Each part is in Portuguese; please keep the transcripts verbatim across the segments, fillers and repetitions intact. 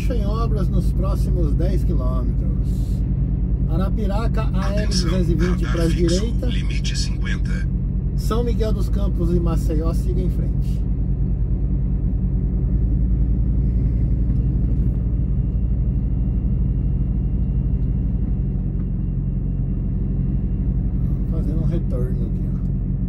Faixa em obras nos próximos dez quilômetros. Arapiraca, A R duzentos e vinte para a direita. Limite cinquenta. São Miguel dos Campos e Maceió, siga em frente. Fazendo um retorno aqui, ó.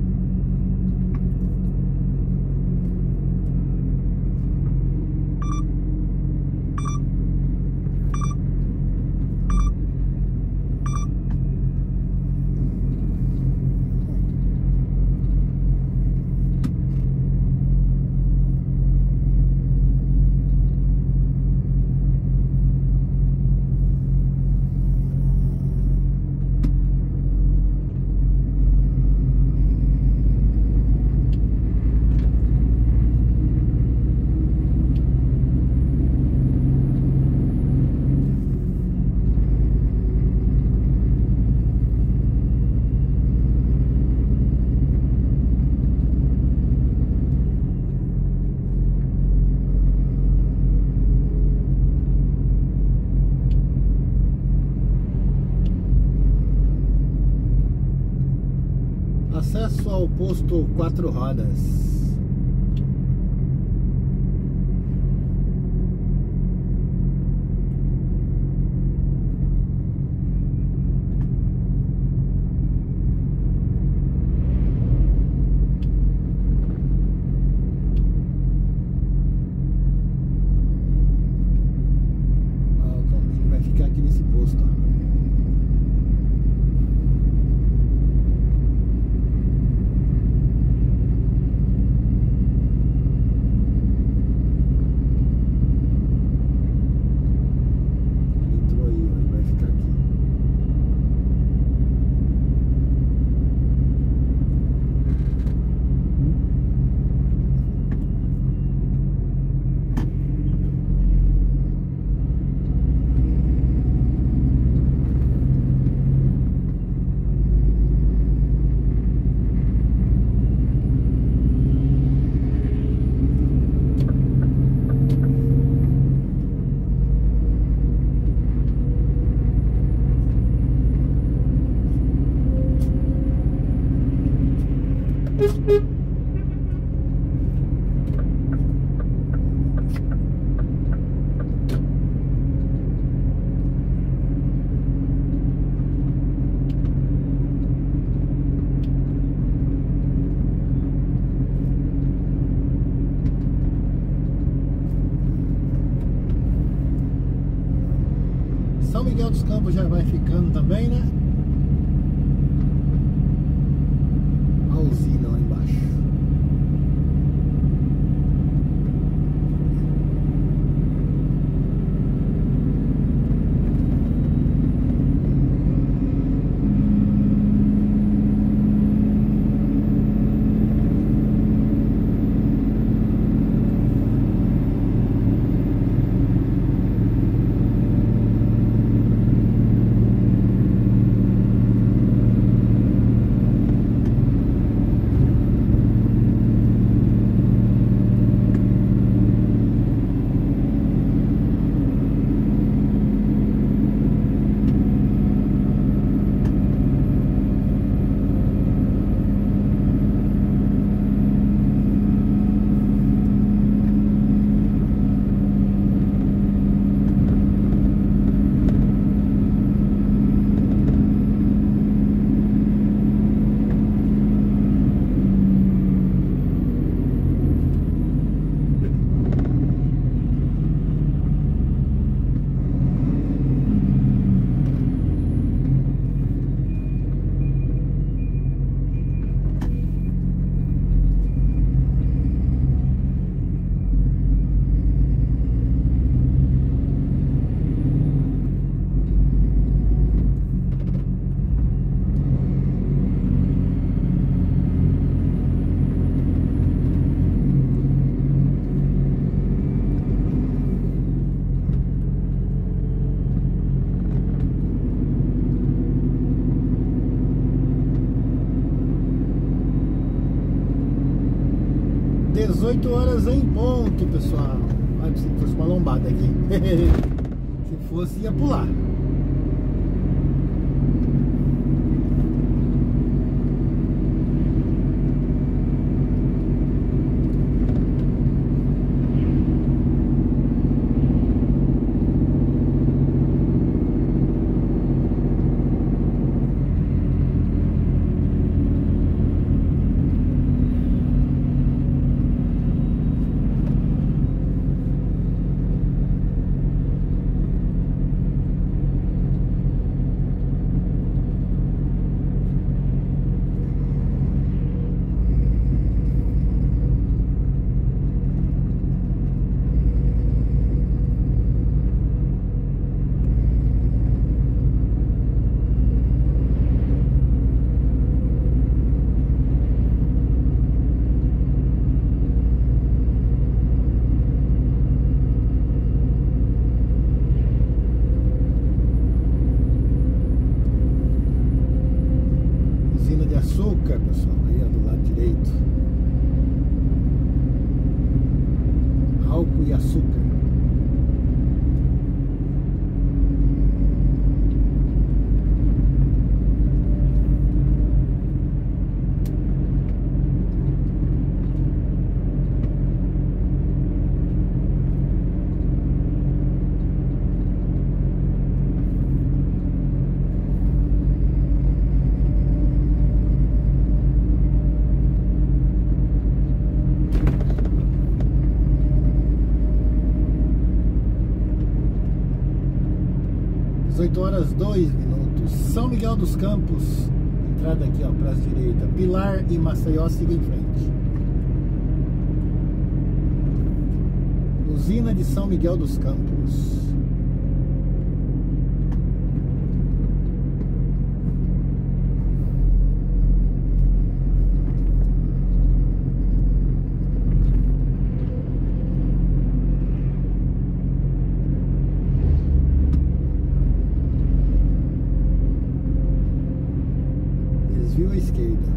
Acesso ao posto Quatro Rodas. Ah, o Tombinho vai ficar aqui nesse posto, ó. São Miguel dos Campos já vai ficando também, né? A usina lá embaixo. dezoito horas em ponto, pessoal. Ah, pensei que fosse uma lombada aqui. Se fosse, ia pular. Açúcar, pessoal, aí ó, do lado direito. Álcool e açúcar. dezoito horas dois minutos. São Miguel dos Campos, entrada aqui, ó, para a direita. Pilar e Maceió seguem em frente. Usina de São Miguel dos Campos. Desvio à esquerda.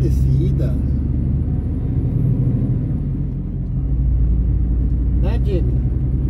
descida. Né, Jimmy?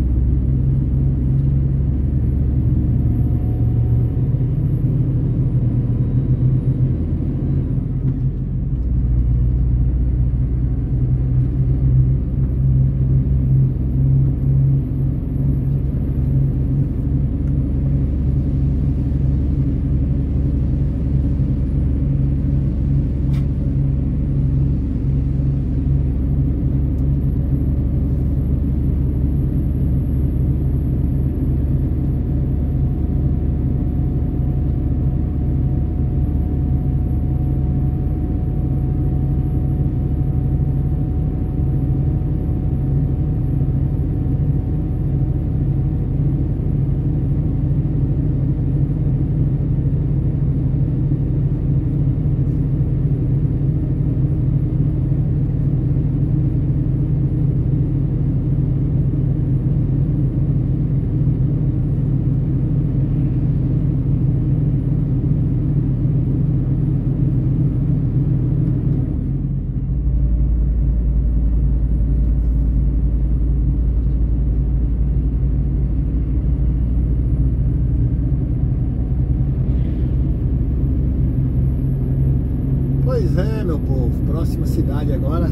Pois é, meu povo, próxima cidade agora,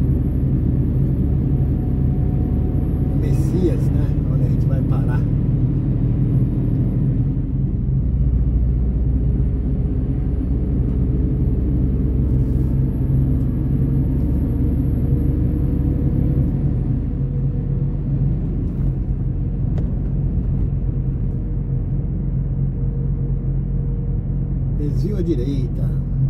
Messias, né? Onde a gente vai parar. Desvio à direita.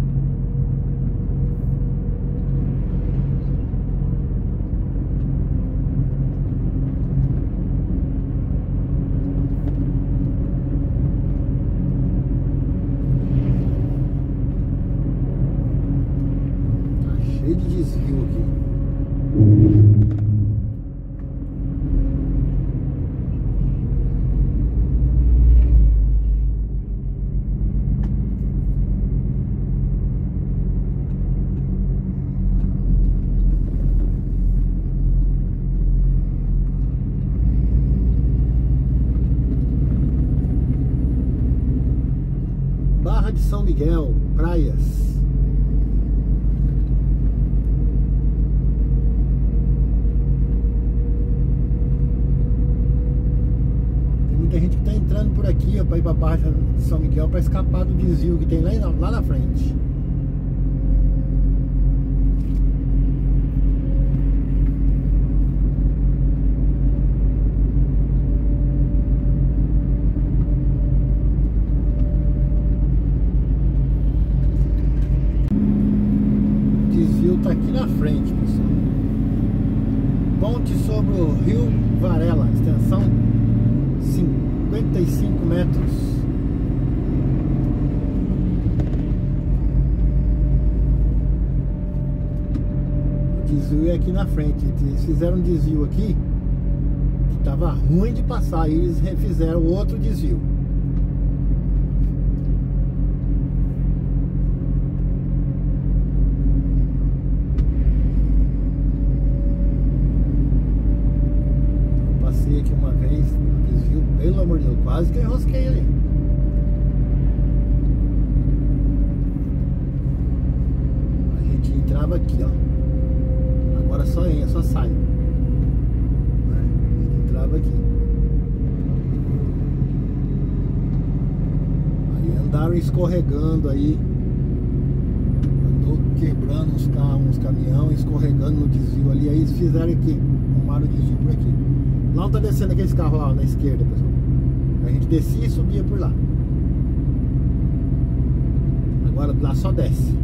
Cheio de desvio aqui. Barra de São Miguel, praias. Tem gente que tá entrando por aqui, ó, pra ir pra Barra de São Miguel pra escapar do desvio que tem lá, lá na frente. O desvio tá aqui na frente, pessoal. Ponte sobre o Rio Varela, extensão cinquenta e cinco metros. O desvio é aqui na frente. Eles fizeram um desvio aqui que tava ruim de passar, e eles refizeram outro desvio. Passei aqui uma vez, desvio, pelo amor de Deus, quase que eu enrosquei ali. A gente entrava aqui, ó. Agora só entra, só sai. Né? A gente entrava aqui. Aí andaram escorregando aí. Andou quebrando uns carros, uns caminhões, escorregando no desvio ali. Aí eles fizeram aqui, arrumaram o desvio por aqui. Lá tá descendo aqueles carros lá na esquerda, pessoal. A gente descia e subia por lá. Agora lá só desce.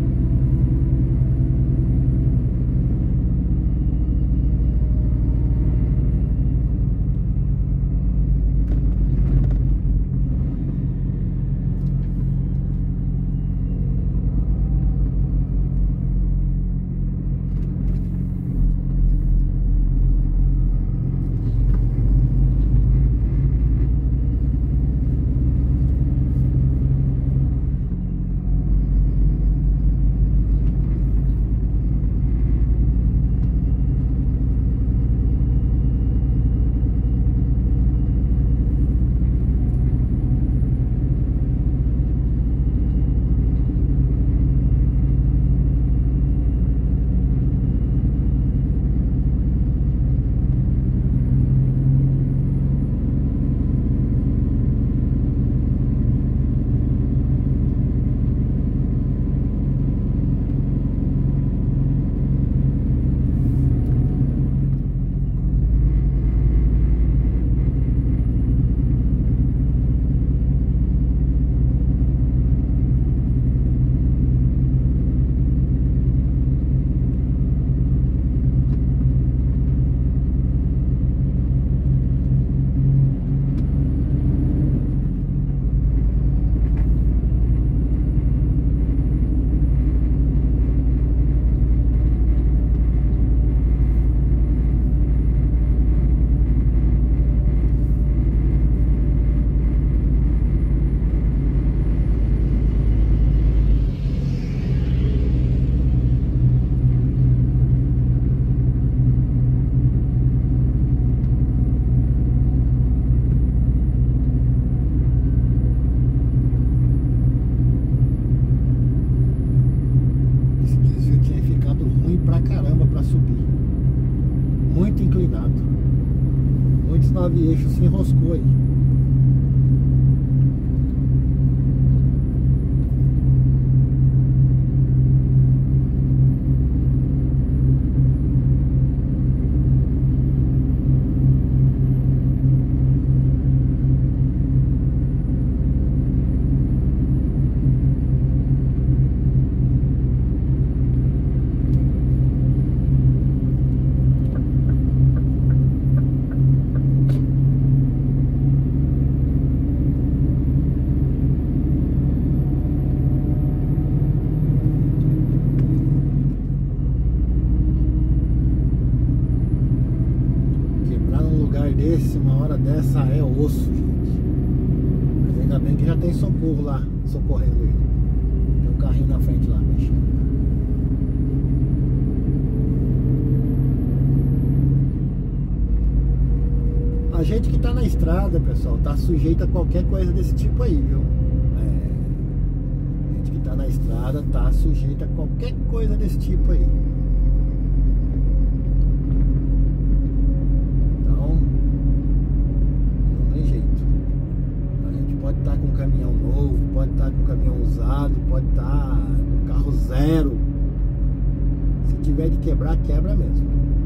nove eixos se enroscou aí. Desse, uma hora dessa é osso, gente. Mas ainda bem que já tem socorro lá, socorrendo ele. Tem um carrinho na frente lá, mexendo. A gente que tá na estrada, pessoal, tá sujeito a qualquer coisa desse tipo aí, viu? É, a gente que tá na estrada tá sujeito a qualquer coisa desse tipo aí. Pode estar com um caminhão novo, pode estar com um caminhão usado, pode estar com um carro zero. Se tiver de quebrar, quebra mesmo.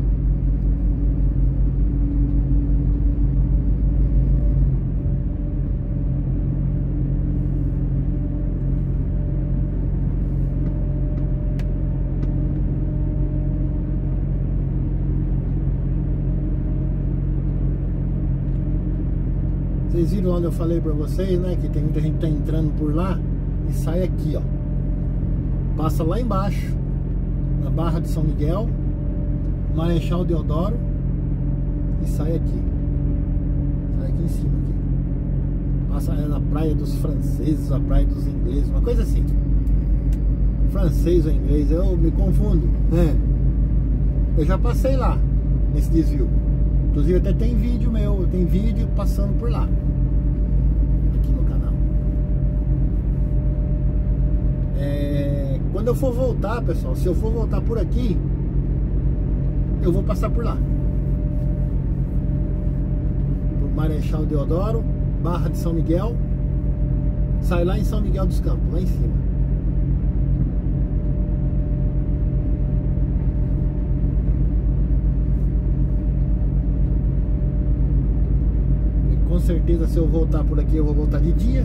Vocês viram onde eu falei pra vocês, né? Que tem muita gente que tá entrando por lá e sai aqui, ó. Passa lá embaixo, na Barra de São Miguel, Marechal Deodoro, e sai aqui. Sai aqui em cima, aqui. Passa na Praia dos Franceses, a Praia dos Ingleses, uma coisa assim. Francês ou inglês, eu me confundo, né? Eu já passei lá, nesse desvio. Inclusive até tem vídeo meu, tem vídeo passando por lá. Aqui no canal. É, quando eu for voltar, pessoal, se eu for voltar por aqui, eu vou passar por lá. Por Marechal Deodoro, Barra de São Miguel. Sai lá em São Miguel dos Campos, lá em cima. Com certeza, se eu voltar por aqui, eu vou voltar de dia.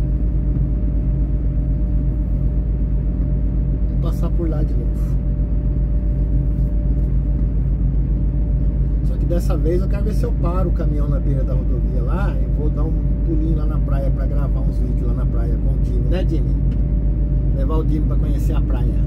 Vou passar por lá de novo. Só que dessa vez eu quero ver se eu paro o caminhão na beira da rodovia lá. Eu vou dar um pulinho lá na praia pra gravar uns vídeos lá na praia com o Jimmy, né, Jimmy? Levar o Jimmy pra conhecer a praia.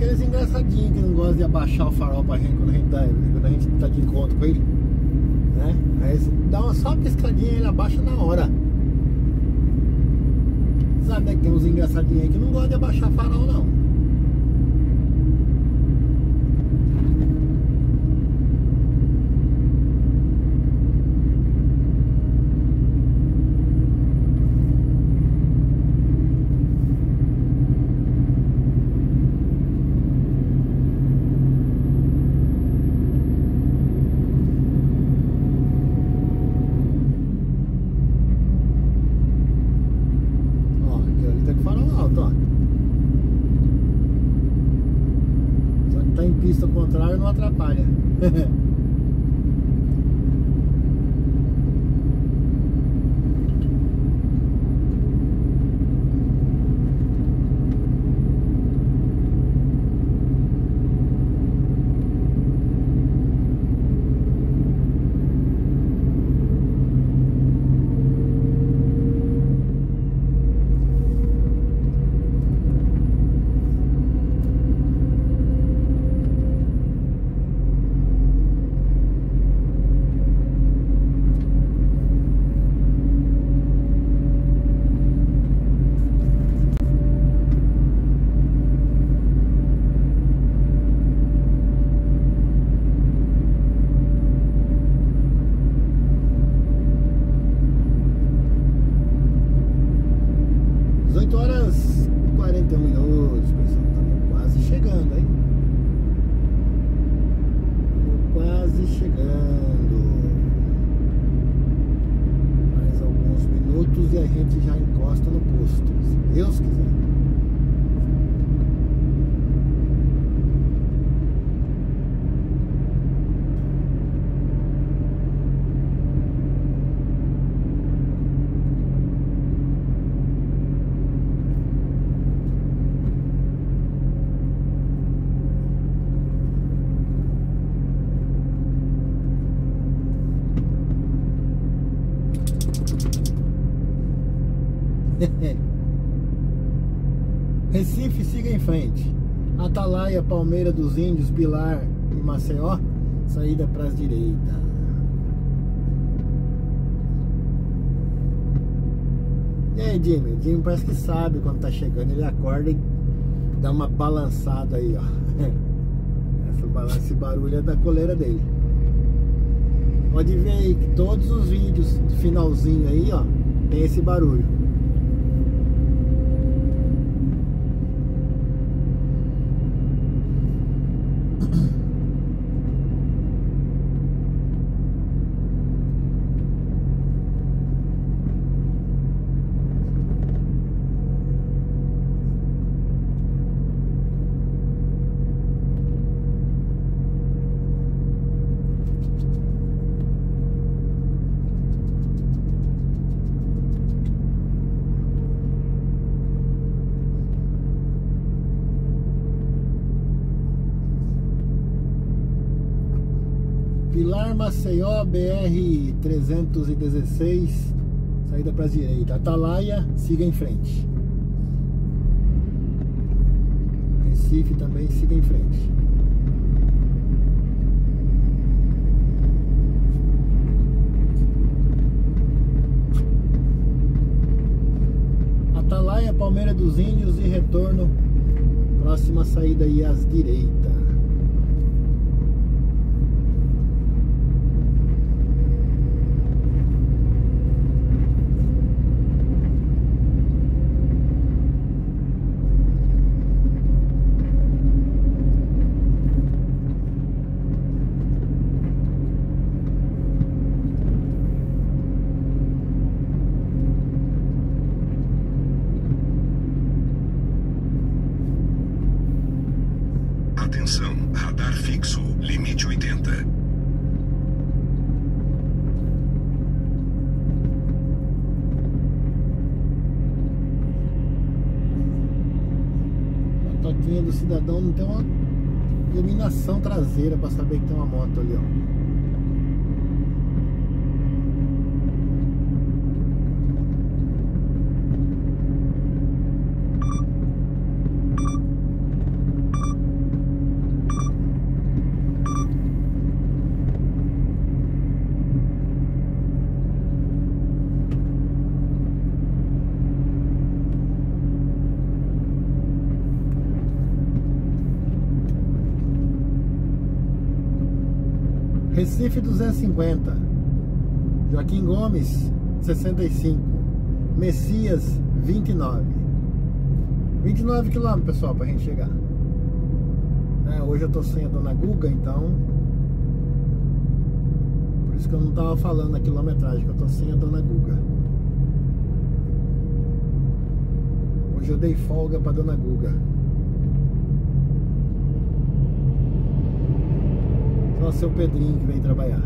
aqueles engraçadinhos que não gostam de abaixar o farol pra gente quando a gente tá, quando a gente tá de encontro com ele, né? Aí você dá uma só uma piscadinha e ele abaixa na hora. Sabe, né, que tem uns engraçadinhos aí que não gostam de abaixar farol não. Pista ao contrário não atrapalha. dezoito horas e quarenta e um minutos, pessoal. Estamos quase chegando, hein? Estamos quase chegando. Mais alguns minutos e a gente já encosta no posto, se Deus quiser. Recife, siga em frente. Atalaia, Palmeira dos Índios, Pilar e Maceió, saída para as direitas. E aí, Jimmy? O Jimmy parece que sabe quando tá chegando. Ele acorda e dá uma balançada aí, ó. Essa balança, esse barulho é da coleira dele. Pode ver aí que todos os vídeos do finalzinho aí, ó, tem esse barulho. Pilar, Maceió, B R trezentos e dezesseis, saída para a direita. Atalaia, siga em frente. Recife também, siga em frente. Atalaia, Palmeira dos Índios e retorno. Próxima saída aí à direita. Atenção, radar fixo, limite oitenta. A toquinha do cidadão não tem uma iluminação traseira para saber que tem uma moto ali, ó. Recife duzentos e cinquenta. Joaquim Gomes sessenta e cinco. Messias vinte e nove. vinte e nove quilômetros, pessoal, pra gente chegar. É, hoje eu tô sem a Dona Guga, então por isso que eu não tava falando a quilometragem, que eu tô sem a Dona Guga. Hoje eu dei folga pra Dona Guga. Só seu Pedrinho que vem trabalhar.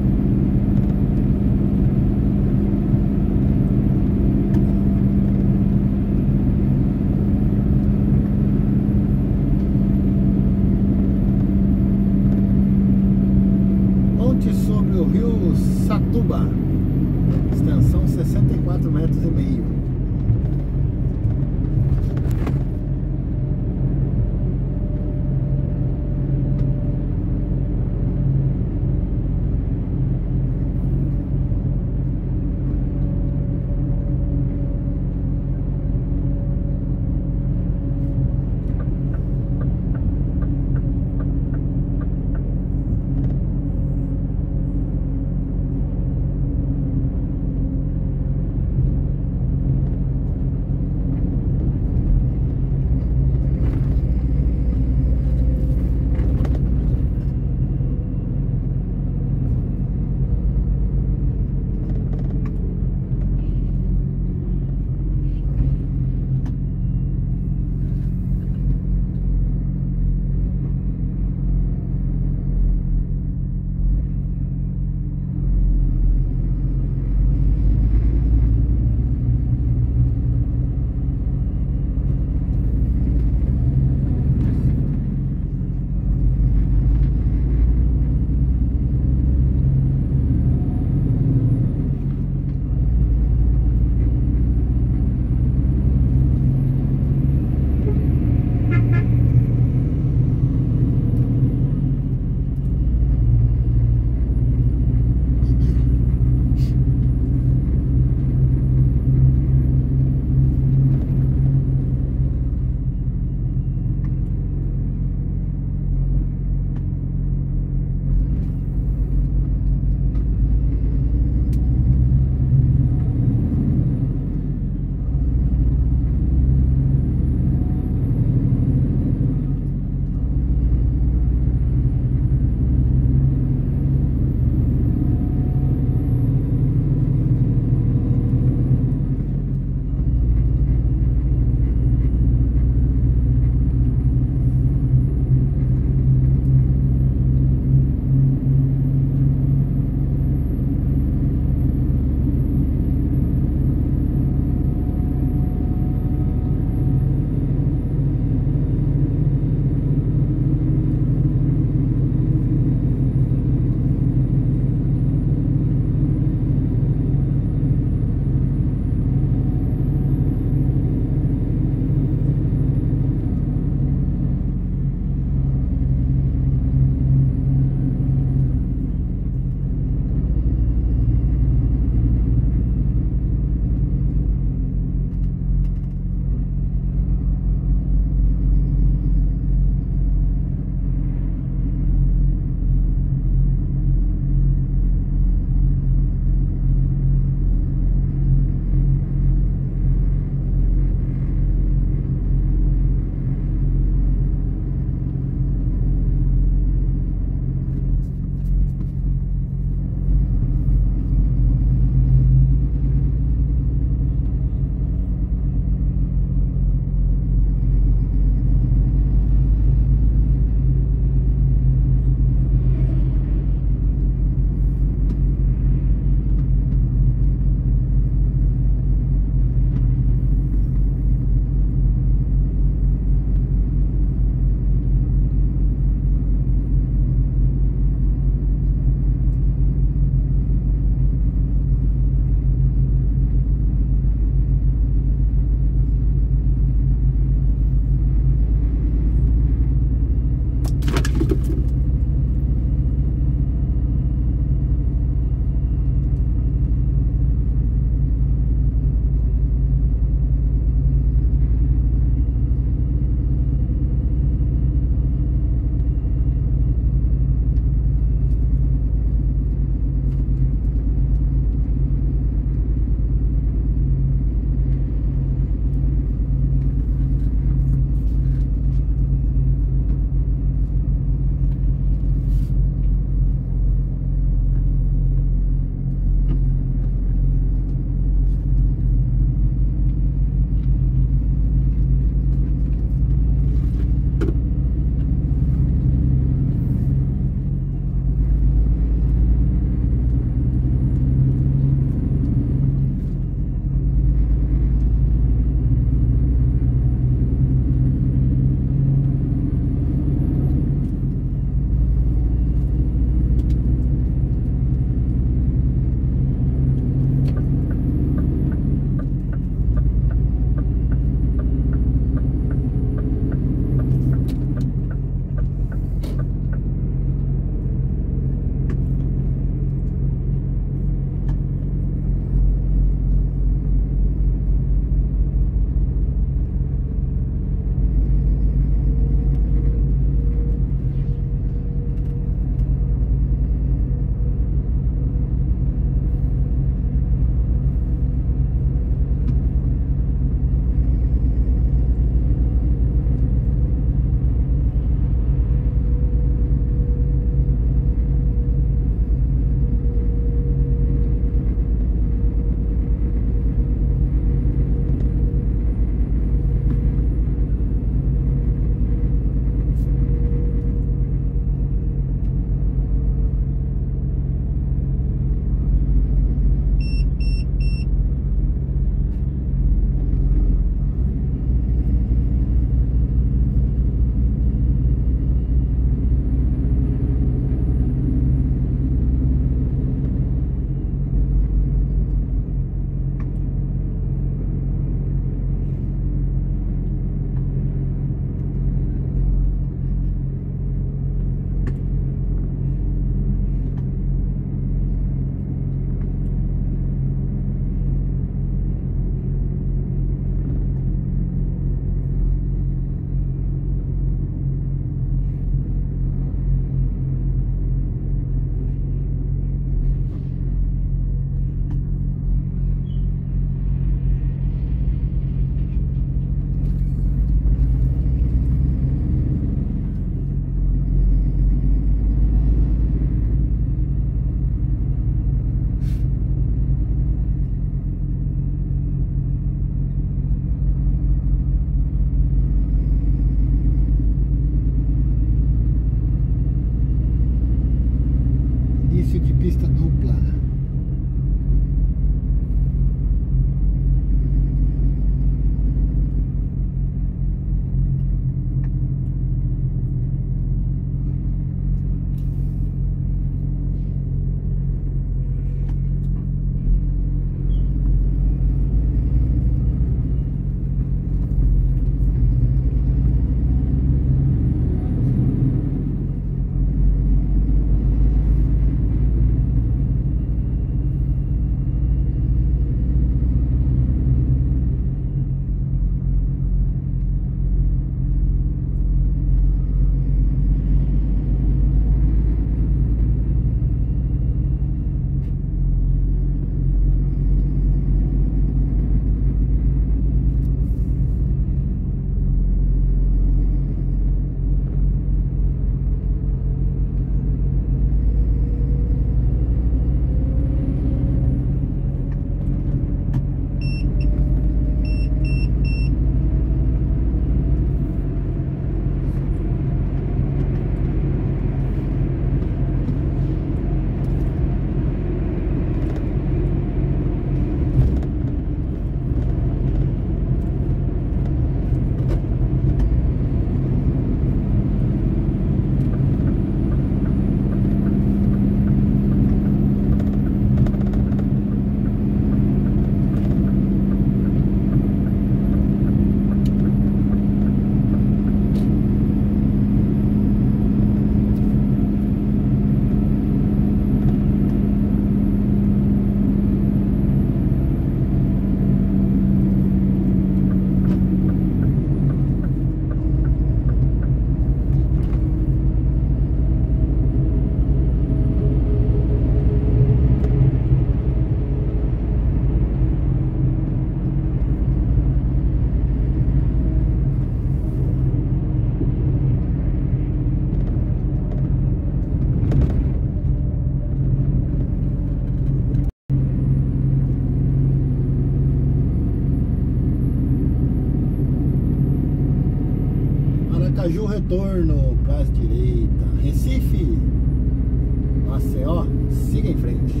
Aracaju, retorno para as direita. Recife, Maceió, siga em frente.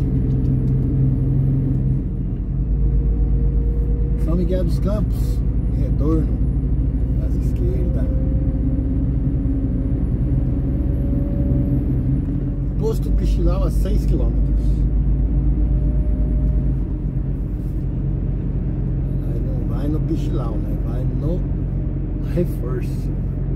São Miguel dos Campos, retorno para as esquerda. Posto Pichilau a seis quilômetros. Não vai no Pichilau, né? Vai no Reforço.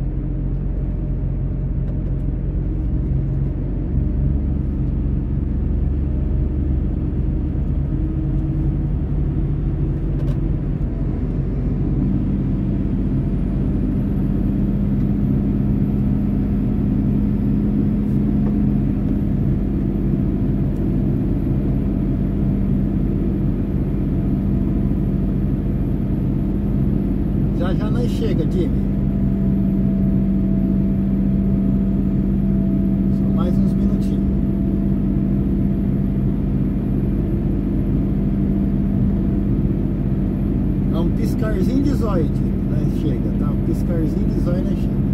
Já já nós chega, time. Só mais uns minutinhos. É um piscarzinho de zóio, time. Nós chega, tá? Um piscarzinho de zóio, nós chega.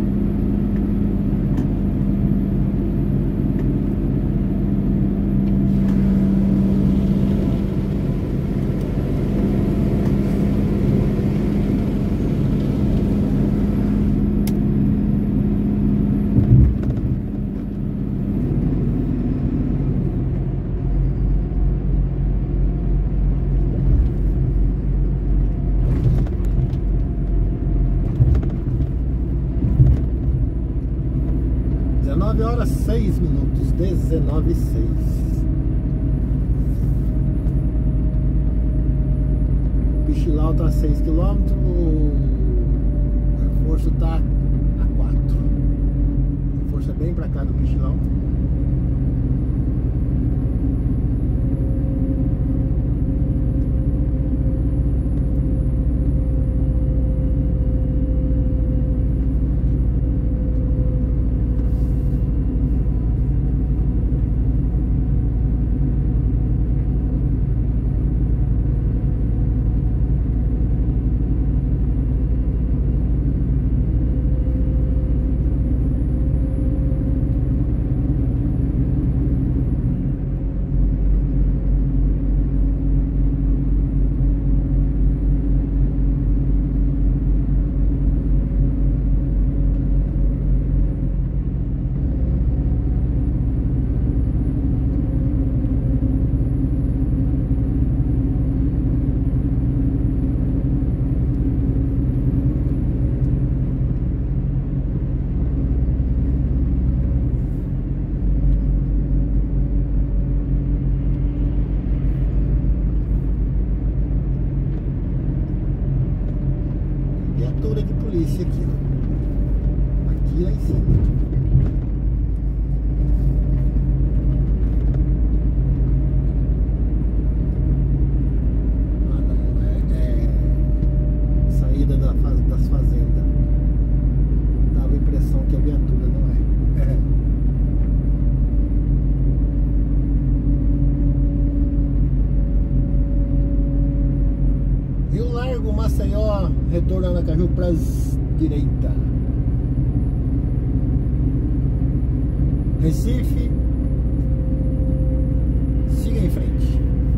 dezenove horas seis minutos, dezenove e seis. Pichilau tá a seis quilômetros, o reforço tá a quatro. O reforço é bem pra cá do Pichilau. Viatura de polícia aqui, ó. Aqui lá em cima. Ah, não, é, é saída da, das fazendas. Dava a impressão que a viatura não é. É. Rio Largo, Maceió, retorno a Aracaju para as direita. Recife, siga em frente.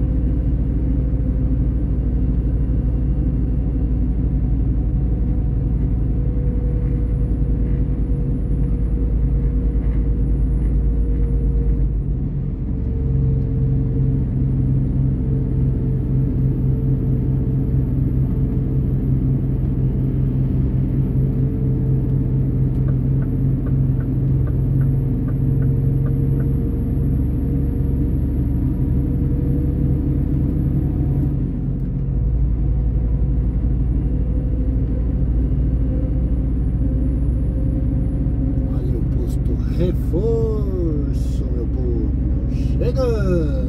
Reforço, meu povo, chegando.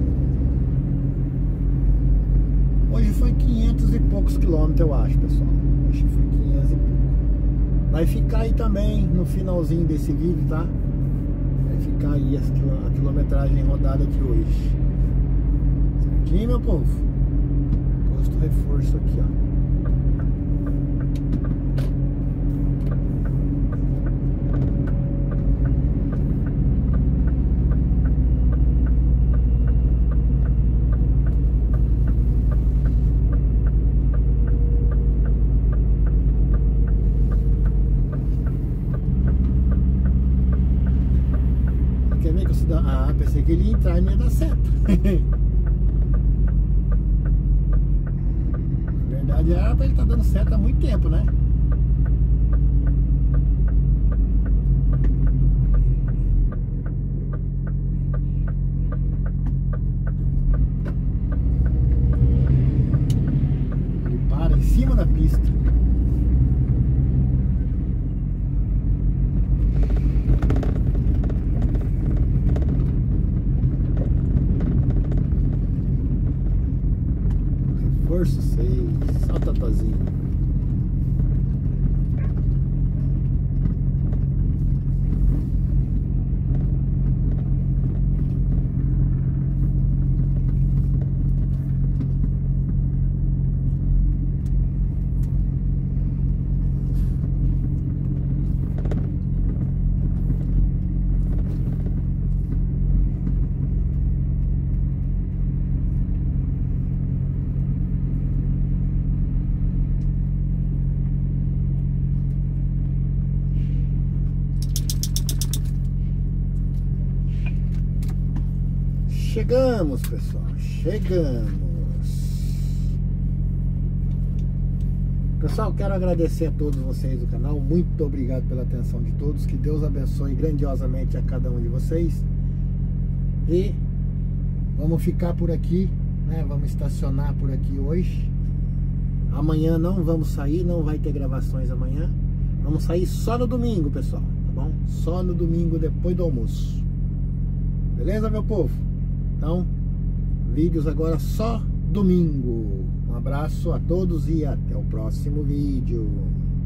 Hoje foi quinhentos e poucos quilômetros, eu acho, pessoal. Acho que foi quinhentos e pouco. Vai ficar aí também no finalzinho desse vídeo, tá? Vai ficar aí a quilometragem rodada de hoje. Certinho, meu povo? Posto reforço aqui, ó. Ah, pensei que ele ia entrar e não ia dar seta. Na verdade era pra ele estar dando seta há muito tempo, né? Ele para em cima da pista. Reforço seis, só tatozinho. Chegamos, pessoal, chegamos. Pessoal, quero agradecer a todos vocês do canal. Muito obrigado pela atenção de todos. Que Deus abençoe grandiosamente a cada um de vocês. E vamos ficar por aqui, né? Vamos estacionar por aqui hoje. Amanhã não vamos sair, não vai ter gravações amanhã. Vamos sair só no domingo, pessoal, tá bom? Só no domingo depois do almoço. Beleza, meu povo? Então, vídeos agora só domingo. Um abraço a todos e até o próximo vídeo.